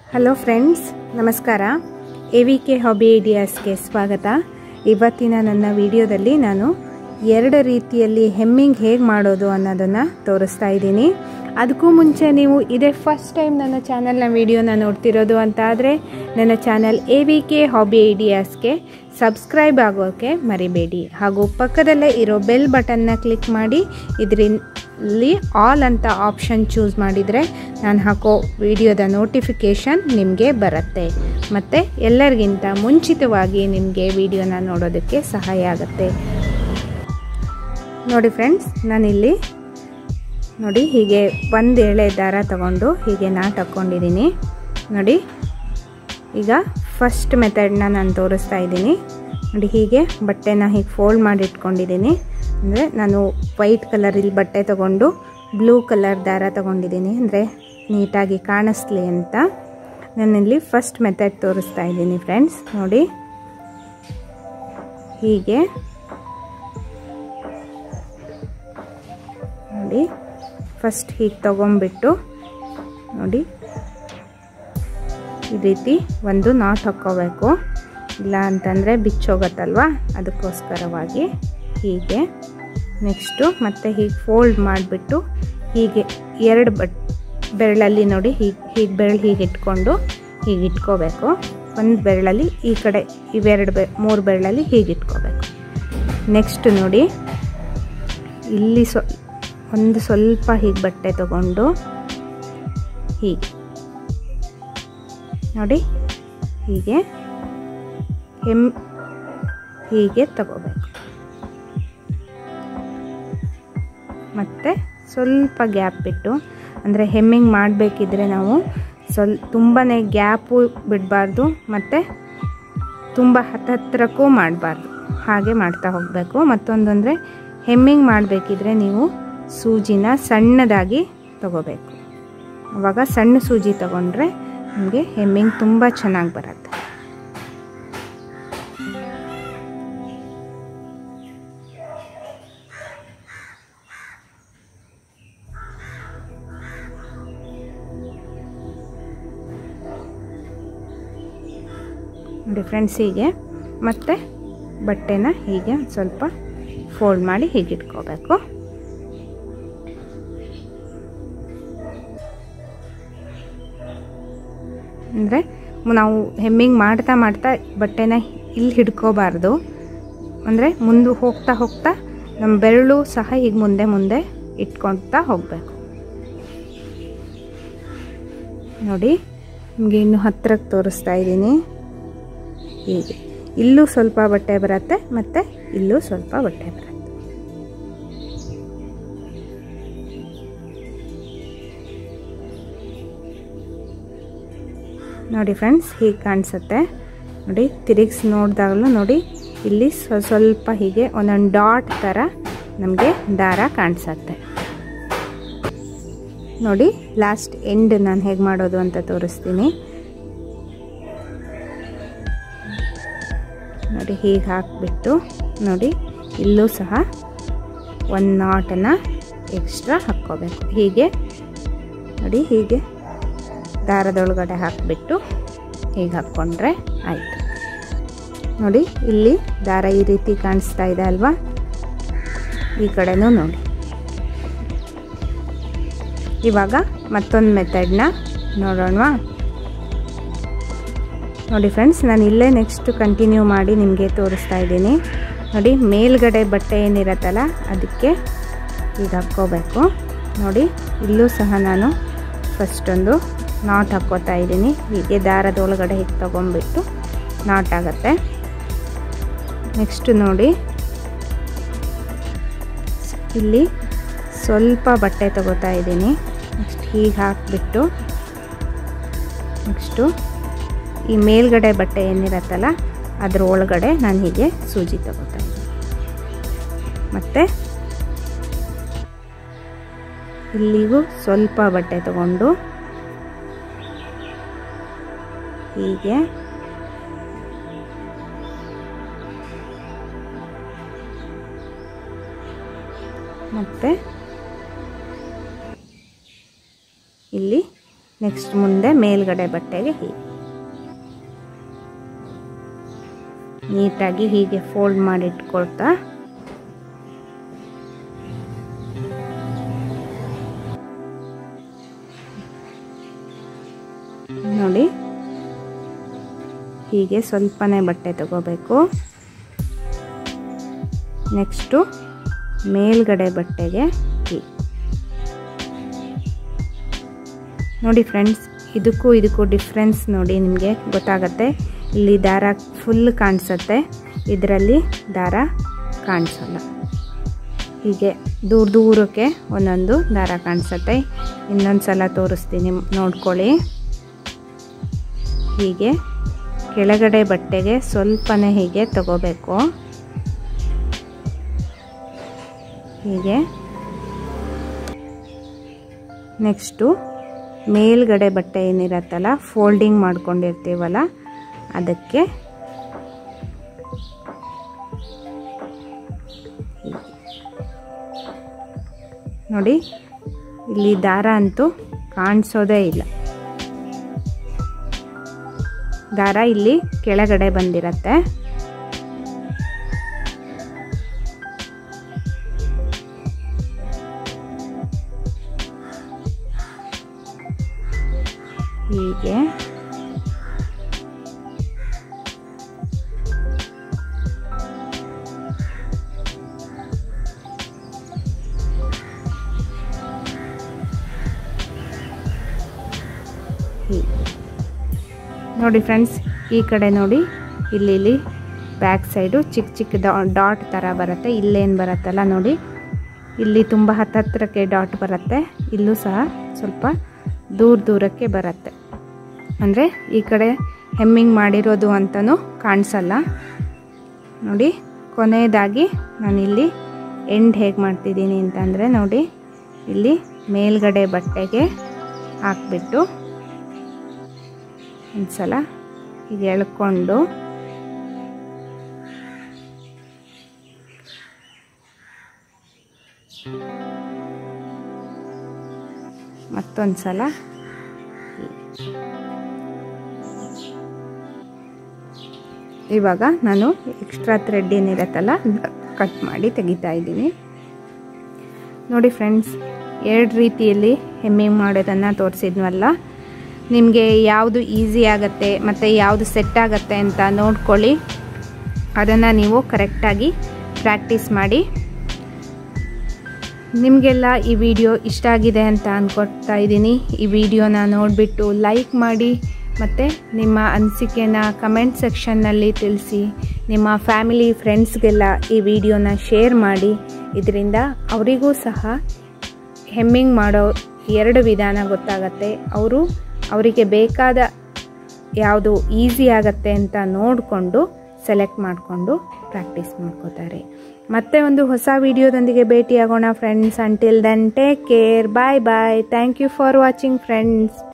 Hello friends, ನಮಸ್ಕಾರ. AVK hobby ಐಡಿಯಾಸ್ಗೆ ಸ್ವಾಗತ. ಇವತ್ತಿನ ನನ್ನ ವಿಡಿಯೋದಲ್ಲಿ ನಾನು 2 ರೀತಿಯಲ್ಲಿ ಹೆಮ್ಮಿಂಗ್ ಹೇಗೆ ಮಾಡೋದು ಅನ್ನೋದನ್ನು ತೋರಿಸ್ತಾ ಇದ್ದೀನಿ. ಅದಕ್ಕೂ ಮುಂಚೆ ನೀವು ಇದೇ ಫಸ್ಟ್ ಟೈಮ್ ನನ್ನ ಚಾನಲ್ನ ವಿಡಿಯೋನ ನೋಡ್ತಿರೋದು ಅಂತ ಆದರೆ ನನ್ನ ಚಾನಲ್ AVK ಹಾಬಿ ಐಡಿಯಾಸ್ಗೆ ಸಬ್ಸ್ಕ್ರೈಬ್ ಆಗೋಕ್ಕೆ ಮರಿಬೇಡಿ. ಹಾಗೂ ಪಕ್ಕದಲ್ಲೇ ಇರೋ ಬೆಲ್ ಬಟನ್ನ ಕ್ಲಿಕ್ ಮಾಡಿ ಇದರಲ್ಲಿ ಆಲ್ ಅಂತ ಆಪ್ಷನ್ ಚೂಸ್ ಮಾಡಿದರೆ ನಾನು ಹಾಕೋ ವಿಡಿಯೋದ ನೋಟಿಫಿಕೇಷನ್ ನಿಮಗೆ ಬರುತ್ತೆ. ಮತ್ತು ಎಲ್ಲರಿಗಿಂತ ಮುಂಚಿತವಾಗಿ ನಿಮಗೆ ವಿಡಿಯೋನ ನೋಡೋದಕ್ಕೆ ಸಹಾಯ ಆಗುತ್ತೆ. ನೋಡಿ ಫ್ರೆಂಡ್ಸ್, ನಾನಿಲ್ಲಿ ನೋಡಿ ಹೀಗೆ ಒಂದು ಎಳೆ ದಾರ ತಗೊಂಡು ಹೀಗೆ ನಾಟ್ ಹಾಕ್ಕೊಂಡಿದ್ದೀನಿ. ನೋಡಿ, ಈಗ ಫಸ್ಟ್ ಮೆಥಡ್ನ ನಾನು ತೋರಿಸ್ತಾ ಇದ್ದೀನಿ. ನೋಡಿ, ಹೀಗೆ ಬಟ್ಟೆನ ಹೀಗೆ ಫೋಲ್ಡ್ ಮಾಡಿ ಇಟ್ಕೊಂಡಿದ್ದೀನಿ. ಅಂದರೆ ನಾನು ವೈಟ್ ಕಲರಲ್ಲಿ ಬಟ್ಟೆ ತಗೊಂಡು ಬ್ಲೂ ಕಲರ್ ದಾರ ತಗೊಂಡಿದ್ದೀನಿ, ಅಂದರೆ ನೀಟಾಗಿ ಕಾಣಿಸ್ಲಿ ಅಂತ. ನಾನಿಲ್ಲಿ ಫಸ್ಟ್ ಮೆಥಡ್ ತೋರಿಸ್ತಾ ಇದ್ದೀನಿ ಫ್ರೆಂಡ್ಸ್. ನೋಡಿ, ಹೀಗೆ ನೋಡಿ ಫಸ್ಟ್ ಹೀಗೆ ತಗೊಂಡ್ಬಿಟ್ಟು ನೋಡಿ ಈ ರೀತಿ ಒಂದು ನಾಟ್ ಹಾಕ್ಕೋಬೇಕು. ಇಲ್ಲ ಅಂತಂದರೆ ಬಿಚ್ಚೋಗತ್ತಲ್ವ, ಅದಕ್ಕೋಸ್ಕರವಾಗಿ ಹೀಗೆ. ನೆಕ್ಸ್ಟು ಮತ್ತೆ ಹೀಗೆ ಫೋಲ್ಡ್ ಮಾಡಿಬಿಟ್ಟು ಹೀಗೆ 2 ಬೆರಳಲ್ಲಿ ನೋಡಿ ಹೀಗೆ ಬೆರಳು ಹೀಗೆ ಇಟ್ಕೊಂಡು ಹೀಗೆ ಇಟ್ಕೋಬೇಕು. ಒಂದು ಬೆರಳಲ್ಲಿ ಈ ಕಡೆ ಇವೆರಡು 3 ಬೆರಳಲ್ಲಿ ಹೀಗೆ ಇಟ್ಕೋಬೇಕು. ನೆಕ್ಸ್ಟ್ ನೋಡಿ, ಇಲ್ಲಿ ಒಂದು ಸ್ವಲ್ಪ ಹೀಗೆ ಬಟ್ಟೆ ತಗೊಂಡು ಹೀಗೆ ನೋಡಿ ಹೀಗೆ ತಗೋಬೇಕು. ಮತ್ತು ಸ್ವಲ್ಪ ಗ್ಯಾಪ್ ಬಿಟ್ಟು, ಅಂದರೆ ಹೆಮ್ಮಿಂಗ್ ಮಾಡಬೇಕಿದ್ರೆ ನಾವು ತುಂಬಾ ಗ್ಯಾಪು ಬಿಡಬಾರ್ದು ಮತ್ತು ತುಂಬ ಹತ್ತಿರಕ್ಕೂ ಮಾಡಬಾರ್ದು, ಹಾಗೆ ಮಾಡ್ತಾ ಹೋಗಬೇಕು. ಮತ್ತೊಂದು ಅಂದರೆ ಹೆಮ್ಮಿಂಗ್ ಮಾಡಬೇಕಿದ್ರೆ ನೀವು ಸೂಜಿನ ಸಣ್ಣದಾಗಿ ತಗೋಬೇಕು. ಆವಾಗ ಸಣ್ಣ ಸೂಜಿ ತಗೊಂಡ್ರೆ ನಮಗೆ ಹೆಮ್ಮಿಂಗ್ ತುಂಬ ಚೆನ್ನಾಗಿ ಬರುತ್ತೆ. ನೋಡಿ ಫ್ರೆಂಡ್ಸ್, ಹೀಗೆ ಮತ್ತೆ ಬಟ್ಟೆನ ಹೀಗೆ ಸ್ವಲ್ಪ ಫೋಲ್ಡ್ ಮಾಡಿ ಹೀಗೆ ಇಟ್ಕೋಬೇಕು. ಅಂದರೆ ನಾವು ಹೆಮ್ಮಿಂಗ್ ಮಾಡ್ತಾ ಮಾಡ್ತಾ ಬಟ್ಟೆನ ಇಲ್ಲಿ ಹಿಡ್ಕೋಬಾರ್ದು. ಅಂದರೆ ಮುಂದೆ ಹೋಗ್ತಾ ಹೋಗ್ತಾ ನಮ್ಮ ಬೆರಳು ಸಹ ಹೀಗೆ ಮುಂದೆ ಮುಂದೆ ಇಟ್ಕೊಳ್ತಾ ಹೋಗಬೇಕು. ನೋಡಿ, ನಿಮಗೆ ಇನ್ನೂ ಹತ್ತಿರಕ್ಕೆ ತೋರಿಸ್ತಾ ಇದ್ದೀನಿ. ಹೀಗೆ ಇಲ್ಲೂ ಸ್ವಲ್ಪ ಬಟ್ಟೆ ಬರುತ್ತೆ ಮತ್ತು ಇಲ್ಲೂ ಸ್ವಲ್ಪ ಬಟ್ಟೆ ಬರುತ್ತೆ. ನೋಡಿ ಫ್ರೆಂಡ್ಸ್, ಹೀಗೆ ಕಾಣಿಸುತ್ತೆ. ನೋಡಿ, ತಿರುಗಿಸಿ ನೋಡಿದಾಗಲೂ ನೋಡಿ ಇಲ್ಲಿ ಸ್ವಲ್ಪ ಹೀಗೆ ಒಂದೊಂದು ಡಾಟ್ ಥರ ನಮಗೆ ದಾರ ಕಾಣಿಸುತ್ತೆ. ನೋಡಿ, ಲಾಸ್ಟ್ ಎಂಡ್ ನಾನು ಹೇಗೆ ಮಾಡೋದು ಅಂತ ತೋರಿಸ್ತೀನಿ. ನೋಡಿ, ಹೀಗೆ ಹಾಕಿಬಿಟ್ಟು ನೋಡಿ ಇಲ್ಲೂ ಸಹ ಒಂದು ನಾಟನ್ನು ಎಕ್ಸ್ಟ್ರಾ ಹಾಕ್ಕೋಬೇಕು. ಹೀಗೆ ನೋಡಿ, ಹೀಗೆ ದಾರದೊಳಗಡೆ ಹಾಕಿಬಿಟ್ಟು ಹೀಗೆ ಹಾಕ್ಕೊಂಡ್ರೆ ಆಯಿತು. ನೋಡಿ, ಇಲ್ಲಿ ದಾರ ಈ ರೀತಿ ಕಾಣಿಸ್ತಾ ಇದೆ ಅಲ್ವಾ? ಈ ಕಡೆನೂ ನೋಡಿ. ಇವಾಗ ಮತ್ತೊಂದು ಮೆಥಡ್ನ ನೋಡೋಣವಾ? ನೋಡಿ ಫ್ರೆಂಡ್ಸ್, ನಾನು ಇಲ್ಲೇ ನೆಕ್ಸ್ಟ್ ಕಂಟಿನ್ಯೂ ಮಾಡಿ ನಿಮಗೆ ತೋರಿಸ್ತಾ ಇದ್ದೀನಿ. ನೋಡಿ, ಮೇಲ್ಗಡೆ ಬಟ್ಟೆ ಏನಿರತ್ತಲ್ಲ ಅದಕ್ಕೆ ಈಗ ಹಾಕ್ಕೋಬೇಕು. ನೋಡಿ, ಇಲ್ಲೂ ಸಹ ನಾನು ಫಸ್ಟೊಂದು ನಾಟ್ ಹಾಕ್ಕೋತಾ ಇದ್ದೀನಿ. ಹೀಗೆ ದಾರದ ಒಳಗಡೆ ಹೀಗೆ ತೊಗೊಂಡ್ಬಿಟ್ಟು ನಾಟ್ ಆಗುತ್ತೆ. ನೆಕ್ಸ್ಟ್ ನೋಡಿ, ಇಲ್ಲಿ ಸ್ವಲ್ಪ ಬಟ್ಟೆ ತಗೋತಾ ಇದ್ದೀನಿ. ನೆಕ್ಸ್ಟ್ ಹೀಗೆ ಹಾಕಿಬಿಟ್ಟು ನೆಕ್ಸ್ಟು ಈ ಮೇಲ್ಗಡೆ ಬಟ್ಟೆ ಏನಿರತ್ತಲ್ಲ ಅದ್ರ ಒಳಗಡೆ ನಾನು ಹೀಗೆ ಸೂಜಿ ತಗೋತಾ ಇದ್ದೀನಿ. ಮತ್ತು ಇಲ್ಲಿಗೂ ಸ್ವಲ್ಪ ಬಟ್ಟೆ ತಗೊಂಡು ಹೀಗೆ ಮತ್ತು ಇಲ್ಲಿ ನೆಕ್ಸ್ಟ್ ಮುಂದೆ ಮೇಲ್ಗಡೆ ಬಟ್ಟೆಗೆ ಹೀಗೆ ನೀಟಾಗಿ ಹೀಗೆ ಫೋಲ್ಡ್ ಮಾಡಿ ಇಟ್ಕೊಳ್ತಾ ನೋಡಿ ಹೀಗೆ ಸ್ವಲ್ಪನೇ ಬಟ್ಟೆ ತಗೋಬೇಕು. ನೆಕ್ಸ್ಟು ಮೇಲ್ಗಡೆ ಬಟ್ಟೆಗೆ ಹೀಗೆ ನೋಡಿ ಫ್ರೆಂಡ್ಸ್, ಇದಕ್ಕೂ ಡಿಫ್ರೆನ್ಸ್ ನೋಡಿ ನಿಮಗೆ ಗೊತ್ತಾಗತ್ತೆ. ಇಲ್ಲಿ ದಾರ ಫುಲ್ ಕಾಣಿಸುತ್ತೆ, ಇದರಲ್ಲಿ ದಾರ ಕಾಣಿಸಲ್ಲ. ಹೀಗೆ ದೂರಕ್ಕೆ ಒಂದೊಂದು ದಾರ ಕಾಣಿಸುತ್ತೆ. ಇನ್ನೊಂದು ಸಲ ತೋರಿಸ್ತೀನಿ ನೋಡ್ಕೊಳ್ಳಿ. ಹೀಗೆ ಕೆಳಗಡೆ ಬಟ್ಟೆಗೆ ಸ್ವಲ್ಪನೇ ಹೀಗೆ ತಗೋಬೇಕು. ಹೀಗೆ ನೆಕ್ಸ್ಟು ಮೇಲ್ಗಡೆ ಬಟ್ಟೆ ಏನಿರತ್ತಲ್ಲ ಫೋಲ್ಡಿಂಗ್ ಮಾಡ್ಕೊಂಡಿರ್ತೀವಲ್ಲ ಅದಕ್ಕೆ ನೋಡಿ ಇಲ್ಲಿ ದಾರ ಅಂತೂ ಕಾಣಿಸೋದೇ ಇಲ್ಲ. ದಾರ ಇಲ್ಲಿ ಕೆಳಗಡೆ ಬಂದಿರತ್ತೆ. ಹೀಗೆ ನೋಡಿ ಫ್ರೆಂಡ್ಸ್, ಈ ಕಡೆ ನೋಡಿ ಇಲ್ಲಿ ಬ್ಯಾಕ್ ಸೈಡು ಚಿಕ್ಕ ಡಾಟ್ ಥರ ಬರುತ್ತೆ. ಇಲ್ಲೇನು ಬರುತ್ತಲ್ಲ ನೋಡಿ, ಇಲ್ಲಿ ತುಂಬ ಹತ್ತಿರಕ್ಕೆ ಡಾಟ್ ಬರುತ್ತೆ. ಇಲ್ಲೂ ಸಹ ಸ್ವಲ್ಪ ದೂರಕ್ಕೆ ಬರುತ್ತೆ. ಅಂದರೆ ಈ ಕಡೆ ಹೆಮ್ಮಿಂಗ್ ಮಾಡಿರೋದು ಅಂತಲೂ ಕಾಣಿಸಲ್ಲ. ನೋಡಿ ಕೊನೆಯದಾಗಿ ನಾನಿಲ್ಲಿ ಎಂಡ್ ಹೇಗೆ ಮಾಡ್ತಿದ್ದೀನಿ ಅಂತಂದರೆ ನೋಡಿ, ಇಲ್ಲಿ ಮೇಲ್ಗಡೆ ಬಟ್ಟೆಗೆ ಹಾಕ್ಬಿಟ್ಟು ಒಂದು ಸಲ ಹೀಗೆ ಎಳ್ಕೊಂಡು ಮತ್ತೊಂದು ಸಲ ಇವಾಗ ನಾನು ಎಕ್ಸ್ಟ್ರಾ ಥ್ರೆಡ್ ಏನಿರತ್ತಲ್ಲ ಕಟ್ ಮಾಡಿ ತೆಗಿತಾ ಇದ್ದೀನಿ. ನೋಡಿ ಫ್ರೆಂಡ್ಸ್, 2 ರೀತಿಯಲ್ಲಿ ಹೆಮ್ಮಿಂಗ್ ಮಾಡೋದನ್ನು ತೋರಿಸಿದ್ವಲ್ಲ. ನಿಮಗೆ ಯಾವುದು ಈಸಿ ಆಗುತ್ತೆ ಮತ್ತು ಯಾವುದು ಸೆಟ್ ಆಗುತ್ತೆ ಅಂತ ನೋಡ್ಕೊಳ್ಳಿ. ಅದನ್ನು ನೀವು ಕರೆಕ್ಟಾಗಿ ಪ್ರಾಕ್ಟೀಸ್ ಮಾಡಿ. ನಿಮಗೆಲ್ಲ ಈ ವಿಡಿಯೋ ಇಷ್ಟ ಆಗಿದೆ ಅಂತ ಅಂದ್ಕೊಳ್ತಾ ಇದ್ದೀನಿ. ಈ ವಿಡಿಯೋನ ನೋಡಿಬಿಟ್ಟು ಲೈಕ್ ಮಾಡಿ ಮತ್ತು ನಿಮ್ಮ ಅನಿಸಿಕೆನ ಕಮೆಂಟ್ ಸೆಕ್ಷನ್ನಲ್ಲಿ ತಿಳಿಸಿ. ನಿಮ್ಮ ಫ್ಯಾಮಿಲಿ ಫ್ರೆಂಡ್ಸ್ಗೆಲ್ಲ ಈ ವಿಡಿಯೋನ ಶೇರ್ ಮಾಡಿ. ಇದರಿಂದ ಅವರಿಗೂ ಸಹ ಹೆಮ್ಮಿಂಗ್ ಮಾಡೋ 2 ವಿಧಾನ ಗೊತ್ತಾಗತ್ತೆ. ಅವರಿಗೆ ಬೇಕಾದ ಯಾವುದು ಈಸಿ ಆಗತ್ತೆ ಅಂತ ನೋಡಿಕೊಂಡು ಸೆಲೆಕ್ಟ್ ಮಾಡಿಕೊಂಡು ಪ್ರಾಕ್ಟೀಸ್ ಮಾಡ್ಕೋತಾರೆ. ಮತ್ತೆ ಒಂದು ಹೊಸ ವಿಡಿಯೋದೊಂದಿಗೆ ಭೇಟಿಯಾಗೋಣ friends. Until then take care. Bye bye. Thank you for watching friends.